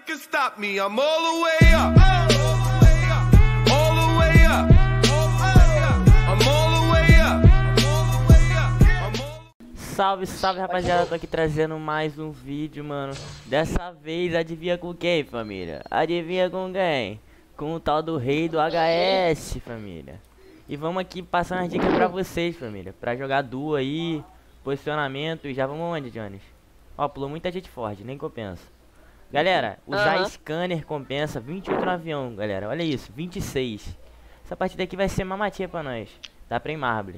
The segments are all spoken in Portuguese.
can stop me. I'm all the way up. All the way up. I'm all the way up. Salve, salve rapaziada, tô aqui trazendo mais um vídeo, mano. Dessa vez, adivinha com quem, família? Adivinha com quem? Com o tal do rei do HS, família. E vamos aqui passar umas dicas pra vocês, família. Pra jogar duo aí, posicionamento. E já vamos onde, Jones? Ó, pulou muita gente forte, nem compensa. Galera, usar scanner compensa 28 no avião, galera. Olha isso, 26. Essa partida aqui vai ser mamatia pra nós. Dá pra ir Marble.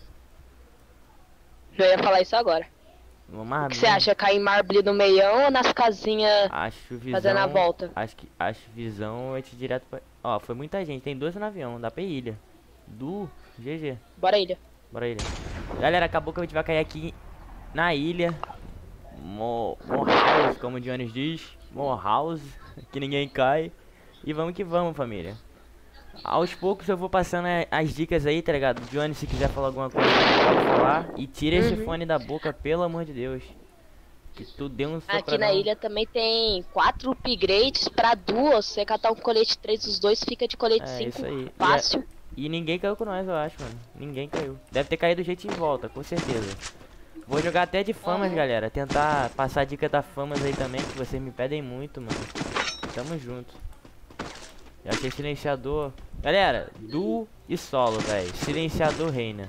Eu ia falar isso agora. O que você acha? Cair Marble no meião ou nas casinhas fazendo a volta? Acho visão é te direto pra... Ó, foi muita gente, tem 12 no avião, dá pra ir ilha. GG. Bora ilha. Bora ilha. Galera, acabou que a gente vai cair aqui na ilha. Morehouse, como o Jones diz. Morehouse, que ninguém cai. E vamos que vamos, família. Aos poucos eu vou passando as dicas aí, tá ligado? Johnny, se quiser falar alguma coisa, pode falar. E tira esse fone da boca, pelo amor de Deus. Que tu deu um sopradão. Aqui na ilha também tem 4 upgrades pra duas. Se você catar um colete 3 dos dois, fica de colete 5. Isso aí. Fácil. E ninguém caiu com nós, eu acho, mano. Ninguém caiu. Deve ter caído do jeito em volta, com certeza. Vou jogar até de famas, galera. Tentar passar a dica da famas aí também, que vocês me pedem muito, mano. Tamo junto. Já achei silenciador. Galera, duo e solo, velho. Silenciador reina.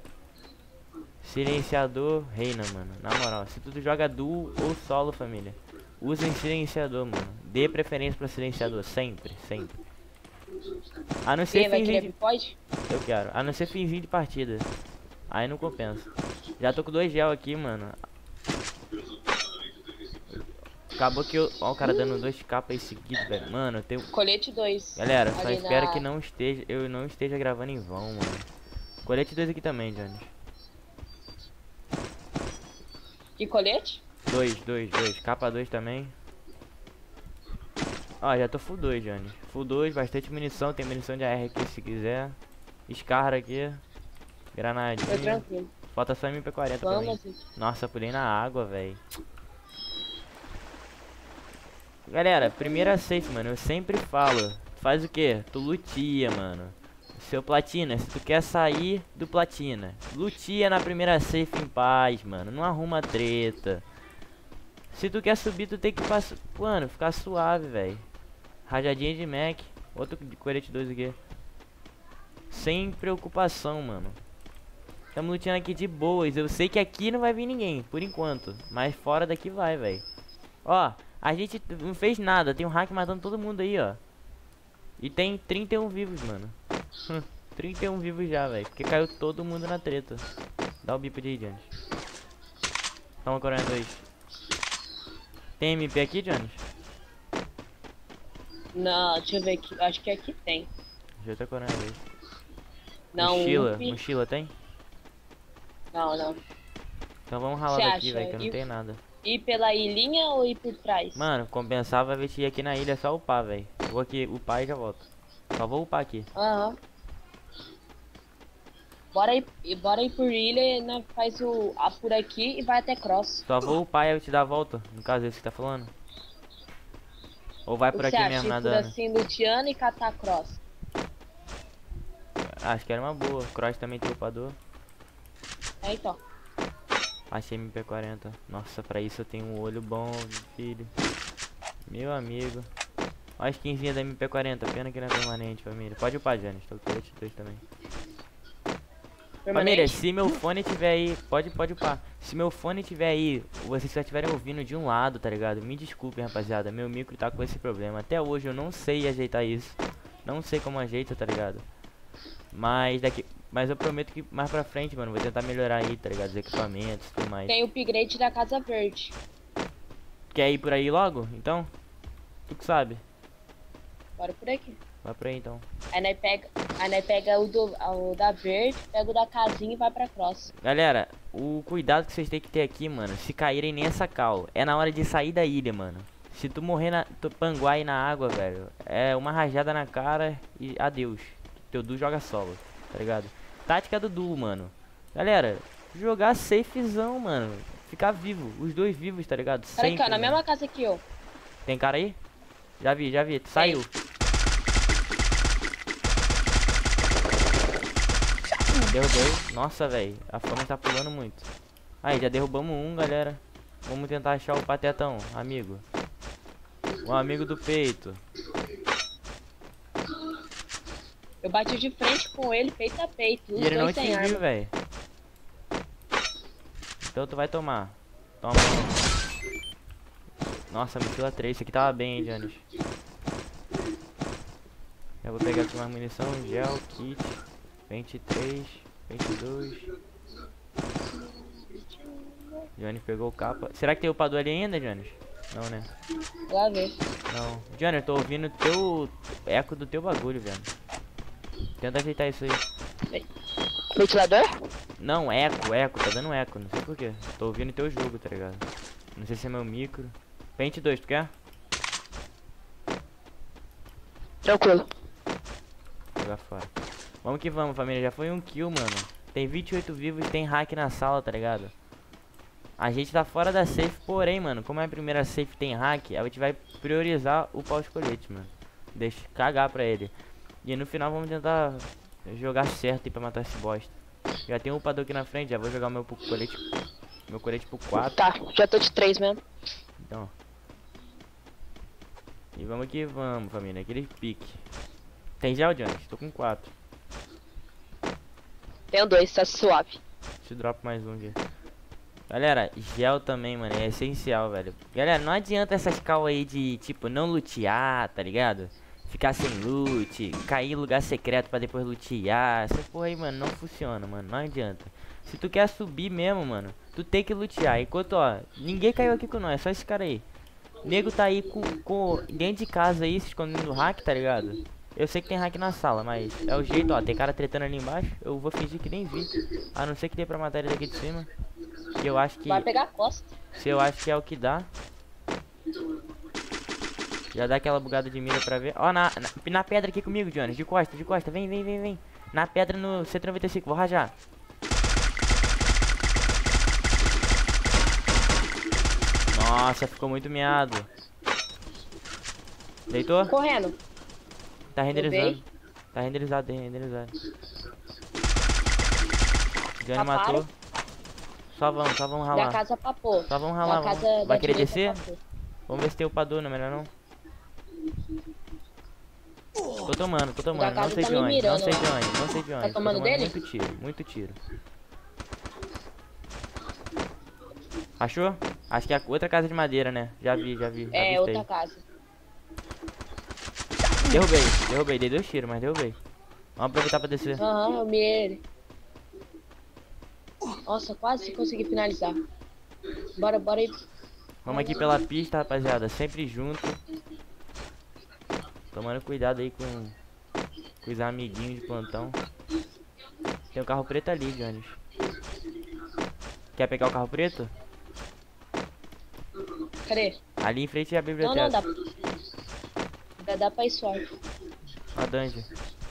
Silenciador reina, mano. Na moral, se tu joga duo ou solo, família, usem silenciador, mano. Dê preferência pra silenciador, sempre, sempre. A não ser finzinho de... Eu quero. A não ser finzinho de partida. Aí não compensa. Já tô com 2 gel aqui, mano. Acabou que eu... Ó, o cara dando 2 capas aí seguidos, velho. Mano, eu tenho... Colete 2. Galera, só espero que eu não esteja gravando em vão, mano. Colete 2 aqui também, Johnny. Que colete? 2. Capa 2 também. Ó, já tô full 2, Johnny. Full 2, bastante munição. Tem munição de AR aqui se quiser. Scar aqui. Granadinha. Tô tranquilo. Falta só MP40 pra mim. Nossa, pulei na água, velho. Galera, primeira safe, mano, eu sempre falo. Faz o que? Tu lutia, mano. Seu platina, se tu quer sair do platina, lutia na primeira safe em paz, mano. Não arruma treta. Se tu quer subir, tu tem que passar, mano, ficar suave, velho. Rajadinha de Mac. Outro de colete 2 aqui. Sem preocupação, mano. Tamo lutando aqui de boas. Eu sei que aqui não vai vir ninguém, por enquanto. Mas fora daqui vai, velho. Ó, a gente não fez nada. Tem um hack matando todo mundo aí, ó. E tem 31 vivos, mano. 31 vivos já, velho. Porque caiu todo mundo na treta. Dá o bip de aí, Jones. Toma, Coronel 2. Tem MP aqui, Jones? Não, deixa eu ver aqui. Acho que aqui tem. Já tá Coronel 2. Não, mochila tem? Não. Então vamos ralar daqui, velho, que eu não tenho nada. Ir pela ilhinha ou ir por trás? Mano, compensava ver se ir aqui na ilha só upar, velho. Vou aqui upar e já volto. Só vou upar aqui. Bora ir por ilha, né? Faz a por aqui e vai até cross. Só vou upar e eu te dar a volta, no caso esse que tá falando. Ou vai por aqui mesmo, nadando? Por assim, luteando e catar cross. Acho que era uma boa. Cross também tem upador. É, então. Achei MP40. Nossa, pra isso eu tenho um olho bom, filho. Meu amigo. Olha a skinzinha da MP40. Pena que não é permanente, família. Pode upar, Janis. Tô com colete 2 também. Família, se meu fone tiver aí... Pode upar. Se meu fone tiver aí, vocês só estiverem ouvindo de um lado, tá ligado? Me desculpem, rapaziada. Meu micro tá com esse problema. Até hoje eu não sei ajeitar isso. Não sei como ajeita, tá ligado? Mas eu prometo que mais pra frente, mano, vou tentar melhorar aí, tá ligado? Os equipamentos e tudo mais. Tem o upgrade da Casa Verde. Quer ir por aí logo? Então? Tu que sabe. Bora por aqui. Vai por aí então. Aí nós pega o da verde, pega o da casinha e vai pra cross. Galera, o cuidado que vocês têm que ter aqui, mano, se caírem nessa cal, é na hora de sair da ilha, mano. Se tu morrer tu panguar aí na água, velho, é uma rajada na cara e adeus. Teu duo joga solo, tá ligado? Tática do duo, mano. Galera, jogar safezão, mano. Ficar vivo, os dois vivos, tá ligado? Peraí, cara, na mesma casa aqui, ó. Tem cara aí? Já vi. Saiu. Derrubei. Nossa, velho. A fama tá pulando muito. Aí, já derrubamos um, galera. Vamos tentar achar o patetão, amigo. O amigo do peito. Eu bati de frente com ele, peito a peito. Os E ele não dois te sem viu, arma. velho. Então tu vai tomar. Toma. Nossa, mochila 3. Isso aqui tava bem, hein, Jones. Eu vou pegar aqui uma munição, gel, kit. 23, 22. Jones pegou o capa. Será que tem upador ali ainda, Jones? Não, né? Lá ver. Não. Jones, eu tô ouvindo teu eco do teu bagulho, velho. Tenta ajeitar isso aí. Ventilador? Não, eco, tá dando eco, não sei porquê. Tô ouvindo teu jogo, tá ligado? Não sei se é meu micro. Pente 2, tu quer? Tranquilo. Vou jogar fora. Vamos que vamos, família. Já foi um kill, mano. Tem 28 vivos, tem hack na sala, tá ligado? A gente tá fora da safe, porém, mano, como é a primeira safe tem hack, a gente vai priorizar o pau-escolete, mano. Deixa cagar pra ele. E no final vamos tentar jogar certo aí pra matar esse bosta. Já tem um upador aqui na frente, já vou jogar meu colete. Meu colete pro 4. Tá, já tô de 3 mesmo. Então. E vamos que vamos, família. Aquele pique. Tem gel, Jones? Tô com 4. Tenho 2, tá suave. Te drop mais um aqui. Galera, gel também, mano, é essencial, velho. Galera, não adianta essas cal aí de, tipo, não lutear, tá ligado? Ficar sem loot, cair em lugar secreto pra depois lutear. Essa porra aí, mano, não funciona, mano, não adianta. Se tu quer subir mesmo, mano, tu tem que lutear. Enquanto, ó, ninguém caiu aqui com nós, só esse cara aí. O nego tá aí com dentro de casa aí, se escondendo do hack, tá ligado? Eu sei que tem hack na sala, mas é o jeito, ó, tem cara tretando ali embaixo. Eu vou fingir que nem vi, a não ser que dê pra matar ele daqui de cima. Que eu acho que... Vai pegar a costa. Se eu acho que é o que dá. Já dá aquela bugada de mira pra ver. Ó, na pedra aqui comigo, Jones. De costa. Vem. Na pedra no C95, vou rajar. Nossa, ficou muito miado. Deitou? Correndo. Tá renderizando. Derrubei. Tá renderizado. Johnny Taparam. matou. Só vamos Da ralar. casa papou. Só vamos Da ralar. casa Vamos. da Vai querer direita descer? papou. Vamos ver se tem upador, não é melhor não. Tô tomando. Da Não casa sei tá de me onde. mirando, Não sei de ó. onde. Tá Tô tomando dele? Muito tiro. Achou? Acho que é a outra casa de madeira, né? Já vi. É, avistei. outra casa. Derrubei. Dei 2 tiros, mas derrubei. Vamos aproveitar pra descer. Aham, eu mirei ele. Nossa, quase consegui finalizar. Bora aí. Vamos aqui pela pista, rapaziada. Sempre junto. Tomando cuidado aí com os amiguinhos de plantão. Tem um carro preto ali, Jones. Quer pegar o carro preto? Cadê? Ali em frente é a Não, biblioteca. dá pra ir suave. A dungeon.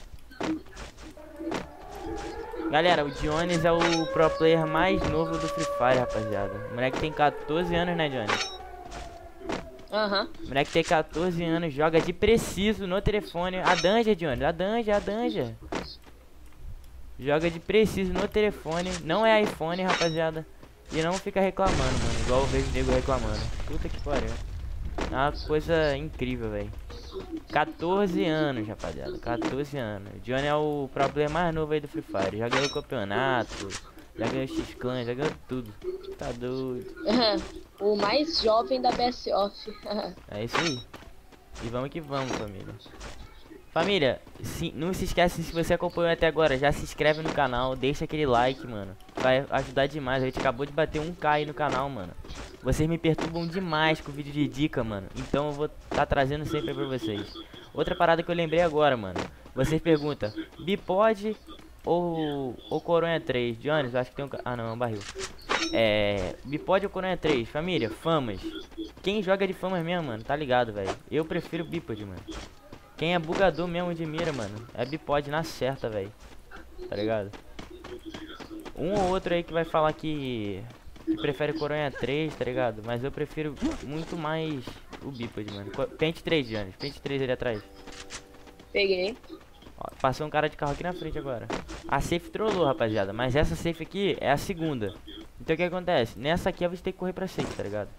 Galera, o Jones é o pro player mais novo do Free Fire, rapaziada. O moleque tem 14 anos, né, Jones? Aham. O moleque tem 14 anos, joga de preciso no telefone. A dungeon, Jones, a dungeon. Joga de preciso no telefone. Não é iPhone, rapaziada. E não fica reclamando, mano. Igual eu vejo o nego reclamando. Puta que pariu. É uma coisa incrível, velho. 14 anos, rapaziada. 14 anos. O Johnny é o pro player mais novo aí do Free Fire. Já ganhou o campeonato. Já ganhou X-Clan, já ganhou tudo. Tá doido. O mais jovem da BSOF. É isso aí. E vamos que vamos, família. Família, não se esquece, se você acompanhou até agora, já se inscreve no canal, deixa aquele like, mano. Vai ajudar demais. A gente acabou de bater 1k aí no canal, mano. Vocês me perturbam demais com o vídeo de dica, mano. Então eu vou tá trazendo sempre pra vocês. Outra parada que eu lembrei agora, mano. Vocês perguntam, Bipod ou Coronha 3? Jones, eu acho que tem um... Ah, não, é um barril. Bipod ou Coronha 3? Família, famas. Quem joga de famas mesmo, mano, tá ligado, velho. Eu prefiro Bipod, mano. Quem é bugador mesmo de mira, mano, é Bipod na certa, velho. Tá ligado? Um ou outro aí que vai falar que que prefere Coronha 3, tá ligado? Mas eu prefiro muito mais o Bipod, mano. Pente 3, Jones. Pente 3 ali atrás. Peguei. Ó, passou um cara de carro aqui na frente agora. A safe trollou, rapaziada. Mas essa safe aqui é a segunda. Então o que acontece? Nessa aqui você tem que correr pra safe, tá ligado?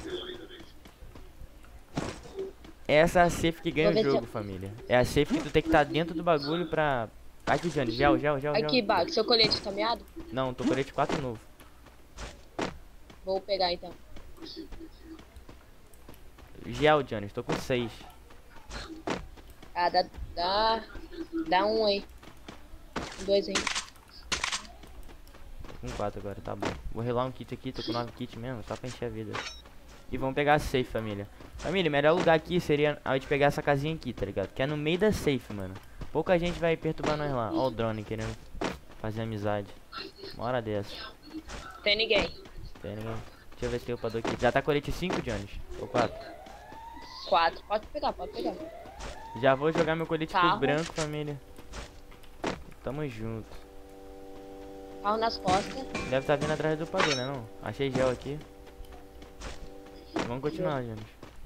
Essa é a safe que ganha o jogo, família. É a safe que tu tem que estar dentro do bagulho pra... Aqui, Johnny. Gel. Aqui, Bag, seu colete tá meado? Não, tô colete 4 novo. Vou pegar então. Gel, Johnny. Tô com 6. Ah, dá um aí. 2 aí. Tô com 4 agora, tá bom. Vou relar um kit aqui, tô com 9 kits mesmo, só pra encher a vida. E vamos pegar a safe, família. Família, o melhor lugar aqui seria a gente pegar essa casinha aqui, tá ligado? Que é no meio da safe, mano. Pouca gente vai perturbar nós lá. Ó o drone querendo fazer amizade. Uma hora dessa. Tem ninguém. Tem ninguém. Deixa eu ver se tem upador aqui. Já tá colete 5, Jones? Ou 4? 4. Pode pegar. Já vou jogar meu colete pro Carro. branco, família. Tamo junto. Carro nas costas. Deve estar vindo atrás do upador, né não? Achei gel aqui. Vamos continuar, Jones.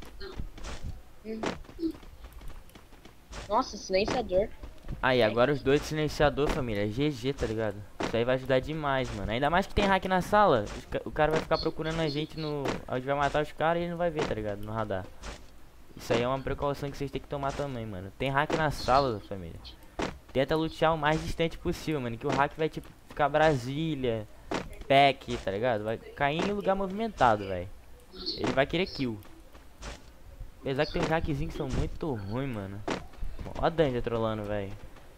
Nossa, silenciador. Aí, agora os dois silenciador, família. GG, tá ligado? Isso aí vai ajudar demais, mano. Ainda mais que tem hack na sala. O cara vai ficar procurando a gente no... A gente vai matar os caras e ele não vai ver, tá ligado? No radar. Isso aí é uma precaução que vocês têm que tomar também, mano. Tem hack na sala, família. Tenta lutear o mais distante possível, mano. Que o hack vai, tipo, ficar Brasília, PEC, tá ligado? Vai cair em lugar movimentado, velho. Ele vai querer kill. Apesar que tem uns hackzinhos que são muito ruins, mano. Ó a Danger trolando, velho.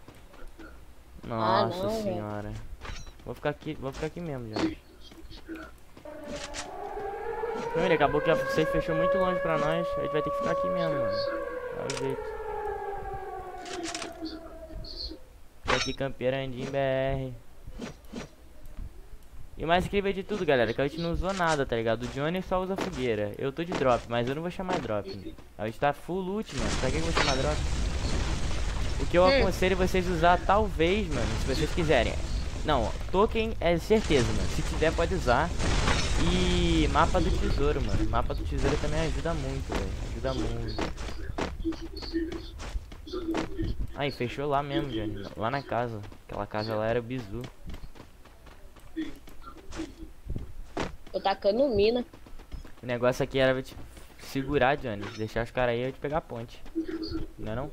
Nossa não, senhora. Vou ficar aqui mesmo, gente. Família, acabou que a safe fechou muito longe pra nós. A gente vai ter que ficar aqui mesmo, mano. É o jeito. Tô aqui campeirandinho BR. E o mais incrível de tudo, galera, que a gente não usou nada, tá ligado? O Johnny só usa fogueira. Eu tô de drop, mas eu não vou chamar drop. A gente tá full loot, mano. Pra que eu vou chamar drop? O que eu aconselho vocês usar, talvez, mano, se vocês quiserem. Não, token é certeza, mano. Se tiver, pode usar. E mapa do tesouro, mano. Mapa do tesouro também ajuda muito, velho. Ajuda muito. Aí, fechou lá mesmo, Johnny. Lá na casa. Aquela casa lá era bizu. Tô tacando mina. O negócio aqui era tipo, segurar, Johnny. Deixar os caras aí e eu te pegar a ponte. Não é não?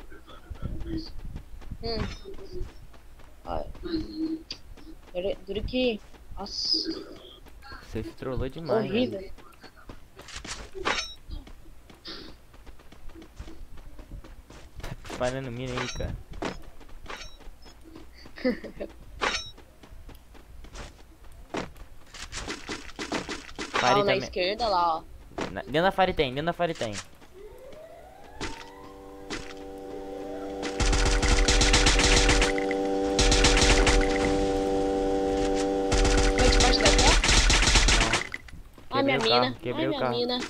Olha. Duro que... Nossa. Você se trollou demais. Horrível. Velho. Tá espalhando mina aí, cara. Fire Na também. esquerda lá, ó. Dentro da Fire tem, dentro da Fire tem. Foi debaixo da terra? Ai, minha Quebrei o carro, mina. quebrei Ai, o minha carro. mina.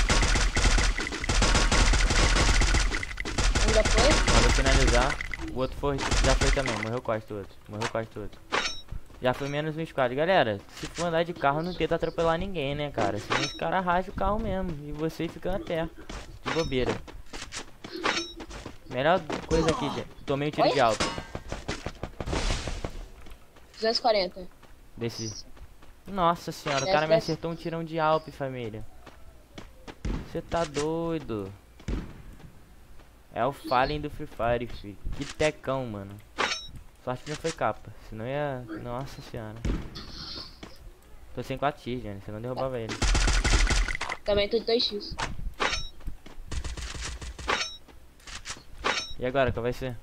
Um já foi? Vou finalizar. O outro foi, já foi também, morreu quase todo. Morreu quase todo. Já foi menos um squad. Galera, se for andar de carro, não tenta atropelar ninguém, né, cara? Senão os caras racham o carro mesmo. E você fica na terra. De bobeira. Melhor coisa aqui, gente. Tomei um tiro de alto. 240. Desci. Nossa senhora, o cara me acertou um tirão de Alp, família. Você tá doido. É o Fallen do Free Fire, filho. Que tecão, mano. Sorte que não foi capa. Senão ia... Nossa senhora. Tô sem 4x, gente. Senão derrubava ele. Também tô de 2x. E agora, qual vai ser?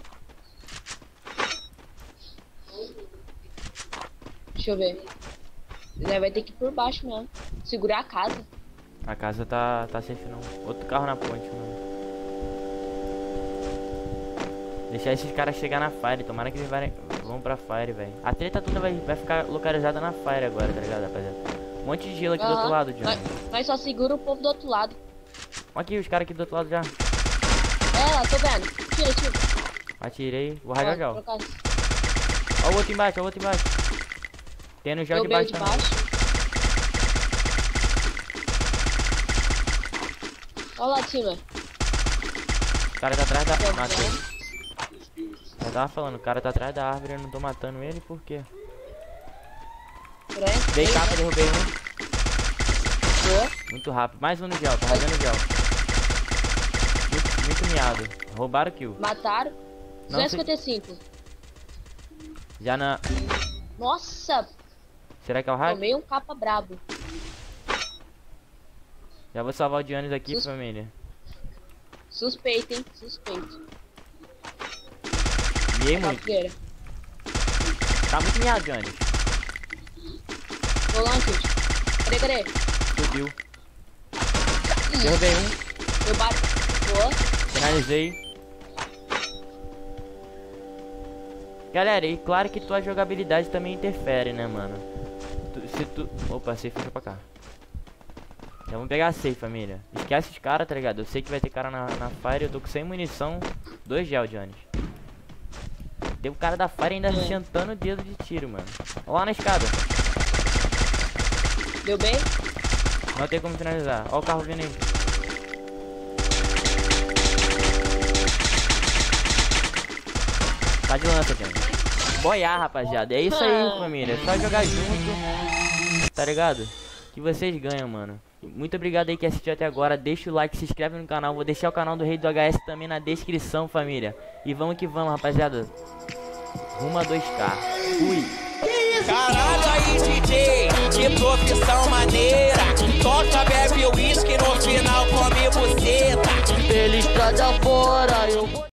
Deixa eu ver. Vai ter que ir por baixo mesmo. Segurar a casa. A casa tá safe não. Outro carro na ponte, mano. Deixar esses caras chegar na Fire. Tomara que eles vão pra Fire, velho. A treta toda vai ficar localizada na Fire agora, tá ligado, rapaziada? Um monte de gelo aqui do outro lado, Johnny. Mas só segura o povo do outro lado. Aqui, os caras aqui do outro lado já. É, lá, tô vendo. Tira. Atirei. Vou rajar já. Ó Trocar. o outro embaixo, Tem no gel Eu de baixo veio de também. baixo. Olha lá, time. O cara tá atrás da... Matei. Eu tava falando, o cara tá atrás da árvore, eu não tô matando ele, por quê? Dei capa, derrubei um. Boa. Muito rápido. Mais um no gel, tá rasgando o gel. Muito miado. Roubaram o kill. Mataram. Não, 255. Já na... Nossa, Será que é o hack? tomei um capa brabo. Já vou salvar o Giannis aqui, família. Suspeito, hein? Suspeito. Miei muito. Capoeira. Tá muito miado, Giannis. Vou lá, Kit. Cadê? Subiu. Derrubei um. Eu bato. Boa. Finalizei. Galera, e claro que tua jogabilidade também interfere, né, mano? Se tu... Opa, safe foi pra cá. Já vamos pegar a safe, família. Esquece os caras, tá ligado? Eu sei que vai ter cara na Fire, eu tô com 100 munição. 2 gel, Johnny. Tem o cara da Fire ainda sentando o dedo de tiro, mano. Olha lá na escada. Deu bem? Não tem como finalizar. Olha o carro vindo aí. Tá de lança, Johnny. Boiar, rapaziada. É isso aí, família. É só jogar junto. Tá ligado? Que vocês ganham, mano. Muito obrigado aí que assistiu até agora. Deixa o like, se inscreve no canal. Vou deixar o canal do Rei do HS também na descrição, família. E vamos que vamos, rapaziada. Rumo a 2K. Fui. Caralho aí, DJ, que profissão maneira. Toca, bebe uísque, no final come buceta. Pela estrada fora, eu vou...